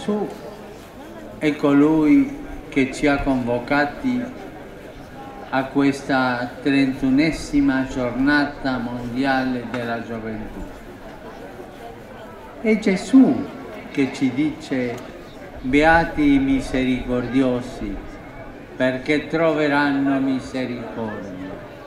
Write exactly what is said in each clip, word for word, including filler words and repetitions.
Gesù è colui che ci ha convocati a questa trentunesima giornata mondiale della gioventù. È Gesù che ci dice: beati i misericordiosi, perché troveranno misericordia.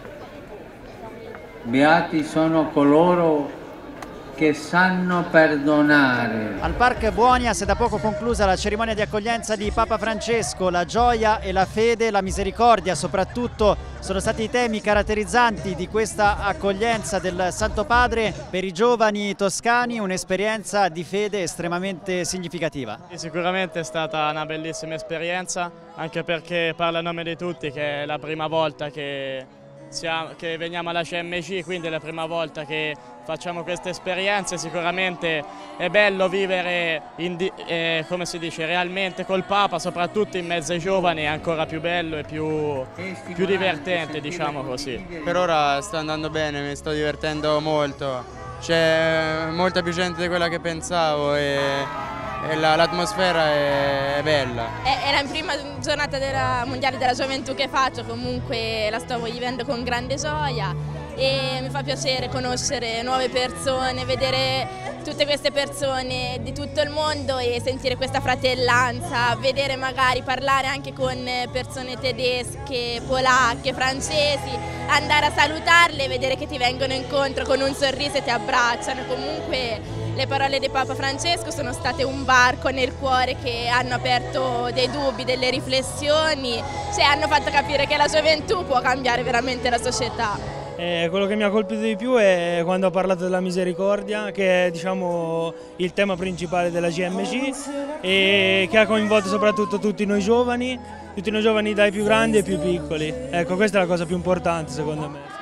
Beati sono coloro che sanno perdonare. Al Park Buonia si è da poco conclusa la cerimonia di accoglienza di Papa Francesco. La gioia e la fede, la misericordia soprattutto sono stati i temi caratterizzanti di questa accoglienza del Santo Padre per i giovani toscani, un'esperienza di fede estremamente significativa. Sicuramente è stata una bellissima esperienza, anche perché parla a nome di tutti che è la prima volta che, siamo, che veniamo alla C M C, quindi è la prima volta che facciamo queste esperienze. Sicuramente è bello vivere in, eh, come si dice, realmente col Papa, soprattutto in mezzo ai giovani, è ancora più bello e più, più divertente, diciamo così. Per ora sta andando bene, mi sto divertendo molto, c'è molta più gente di quella che pensavo e, e l'atmosfera è, è bella. È, è la prima giornata della mondiale della gioventù che faccio, comunque la sto vivendo con grande gioia e mi fa piacere conoscere nuove persone, vedere tutte queste persone di tutto il mondo e sentire questa fratellanza, vedere magari parlare anche con persone tedesche, polacche, francesi, andare a salutarle e vedere che ti vengono incontro con un sorriso e ti abbracciano. Comunque le parole di Papa Francesco sono state un varco nel cuore che hanno aperto dei dubbi, delle riflessioni, cioè hanno fatto capire che la gioventù può cambiare veramente la società. Eh, quello che mi ha colpito di più è quando ha parlato della misericordia, che è, diciamo, il tema principale della G M C e che ha coinvolto soprattutto tutti noi giovani, tutti noi giovani dai più grandi ai più piccoli. Ecco, questa è la cosa più importante secondo me.